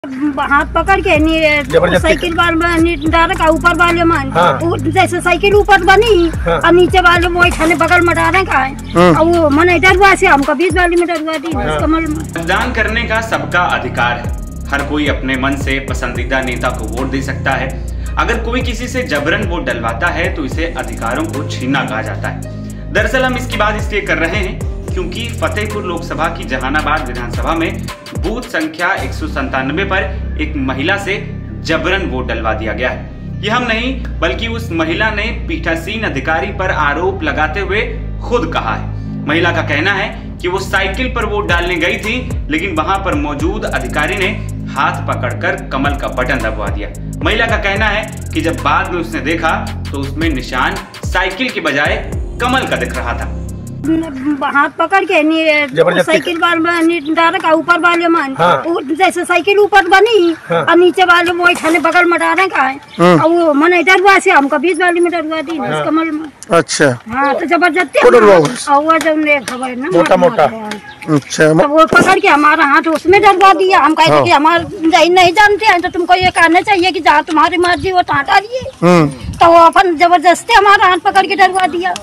हाथ पकड़ के साइकिल डायरेक्ट ऊपर वाले मान जैसे साइकिल ऊपर बनी और नीचे वाले वो थाने बगल में डाले का है और वो मन डरवा से हमको 20 वाली में डरवा दी कमल में। मतदान करने का सबका अधिकार है, हर कोई अपने मन से पसंदीदा नेता को वोट दे सकता है। अगर कोई किसी से जबरन वोट डलवाता है तो इसे अधिकारों को छीनना कहा जाता है। दरअसल हम इसकी बात इसलिए कर रहे हैं क्योंकि फतेहपुर लोकसभा की जहानाबाद विधानसभा में बूथ संख्या 197 पर एक महिला से जबरन वोट डलवा दिया गया है। ये हम नहीं बल्कि उस महिला ने पीठासीन अधिकारी पर आरोप लगाते हुए खुद कहा है। महिला का कहना है कि वो साइकिल पर वोट डालने गई थी, लेकिन वहां पर मौजूद अधिकारी ने हाथ पकड़कर कमल का बटन दबवा दिया। महिला का कहना है कि जब बाद में उसने देखा तो उसमें निशान साइकिल के बजाय कमल का दिख रहा था। हाथ पकड़ के साइकिल डायरेक्ट ऊपर वाले मान जैसे साइकिल ऊपर बनी और नीचे वाले वो थाने बगल में डाले का है और वो मन डरवा से हमको 20 वाली में डरवा दी कमल में। अच्छा हाँ तो जबरदस्ती खबर ना मोटा अच्छा तो वो पकड़ के हमारा हाथ उसमें डरवा दिया। हम कहते कि हमारे नहीं जानते हैं तो तुमको ये कहना चाहिए कि जहाँ तुम्हारी मर्जी हो तहाँ डालिए। तो वो अपन जबरदस्ती हमारा हाथ पकड़ के डरवा दिया।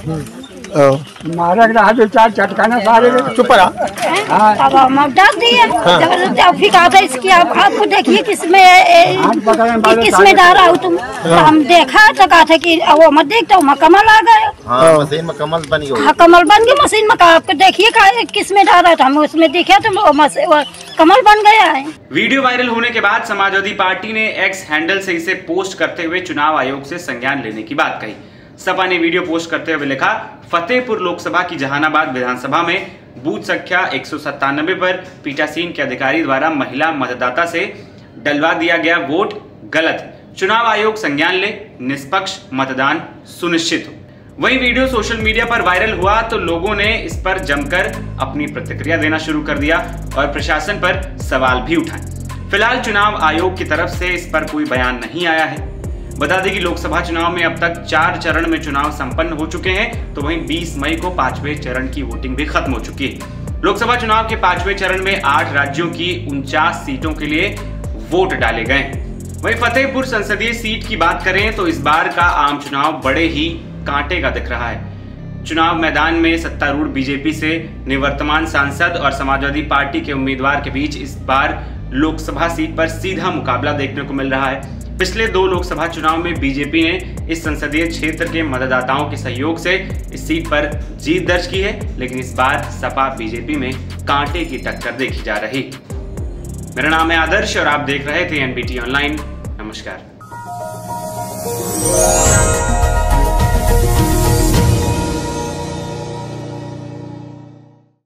चार चटकाना सारे चुप अब हम डाल दिए जबरदस्ती। फिर कहा था इसकी आपको देखिए किसमें डाला हो तुम। हम देखा तो कहा था कि वो मत देखता हूँ कमल आ गया। मशीन में कमल बन गया। हाँ कमल बन गया मशीन में। कहा आपको देखिए किसमें डाला था। हम उसमें देखे तो कमल बन गया है। वीडियो वायरल होने के बाद समाजवादी पार्टी ने एक्स हैंडल से इसे पोस्ट करते हुए चुनाव आयोग से संज्ञान लेने की बात कही। सपा ने वीडियो पोस्ट करते हुए लिखा, फतेहपुर लोकसभा की जहानाबाद विधानसभा में बूथ संख्या 197 पर पीठासीन के अधिकारी द्वारा महिला मतदाता से डलवा दिया गया वोट गलत। चुनाव आयोग संज्ञान ले, निष्पक्ष मतदान सुनिश्चित हो। वहीं वीडियो सोशल मीडिया पर वायरल हुआ तो लोगों ने इस पर जमकर अपनी प्रतिक्रिया देना शुरू कर दिया और प्रशासन पर सवाल भी उठाए। फिलहाल चुनाव आयोग की तरफ से इस पर कोई बयान नहीं आया है। बता दें कि लोकसभा चुनाव में अब तक 4 चरण में चुनाव संपन्न हो चुके हैं, तो वहीं 20 मई को 5वें चरण की वोटिंग भी खत्म हो चुकी है। लोकसभा चुनाव के 5वें चरण में 8 राज्यों की 49 सीटों के लिए वोट डाले गए। वहीं फतेहपुर संसदीय सीट की बात करें तो इस बार का आम चुनाव बड़े ही कांटे का दिख रहा है। चुनाव मैदान में सत्तारूढ़ बीजेपी से निवर्तमान सांसद और समाजवादी पार्टी के उम्मीदवार के बीच इस बार लोकसभा सीट पर सीधा मुकाबला देखने को मिल रहा है। पिछले 2 लोकसभा चुनाव में बीजेपी ने इस संसदीय क्षेत्र के मतदाताओं के सहयोग से इस सीट पर जीत दर्ज की है, लेकिन इस बार सपा बीजेपी में कांटे की टक्कर देखी जा रही। मेरा नाम है आदर्श और आप देख रहे थे एनबीटी ऑनलाइन। नमस्कार।